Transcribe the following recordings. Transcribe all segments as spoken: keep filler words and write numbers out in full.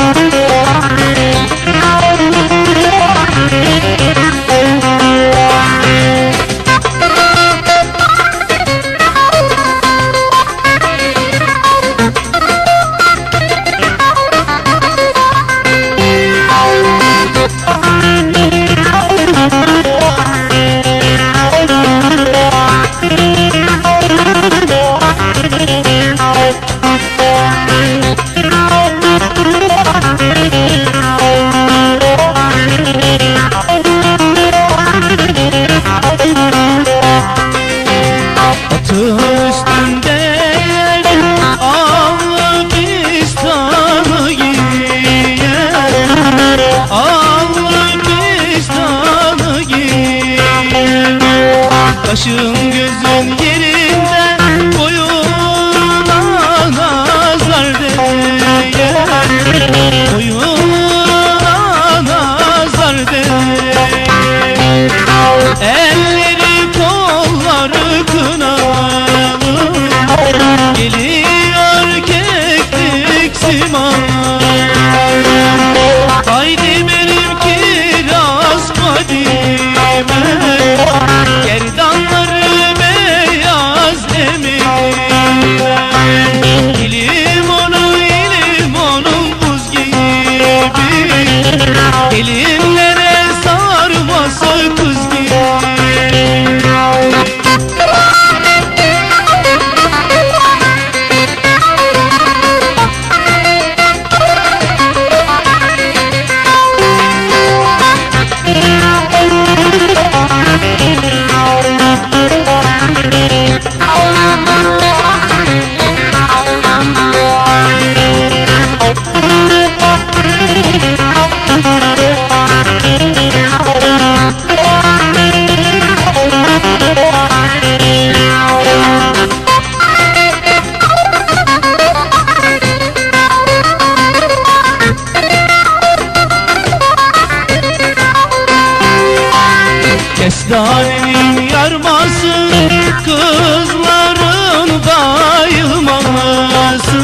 Atın üstünde allı pistanı giyer, allı pistanı giyer. Kaşın gözün yerinde, boyuna nazar değer, boyuna nazar değer. Elleri kolları kınalı, geliyor keklik simalı. Haydi benim kiraz kadime, gerdanları beyaz emine. İlim onu ilim onun buz gibi, gelinlere sarması kız gibi. Kestanenin yarması, kızların bayılması,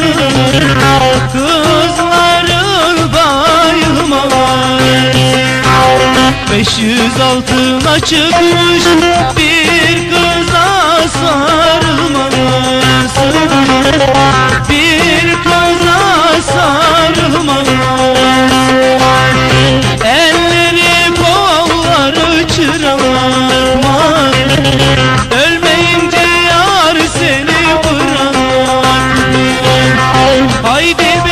kızların bayılması. Beş yüz altına çıkmış bir kıza sarılması, bir kıza sarılması. Elleri kolları çıramaz, ölmeyince yar seni bırakmaz. Haydi